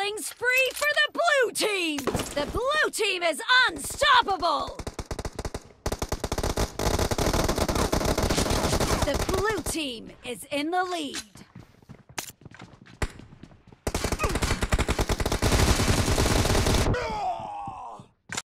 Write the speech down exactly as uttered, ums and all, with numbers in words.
Killing spree for the blue team! The blue team is unstoppable! The blue team is in the lead.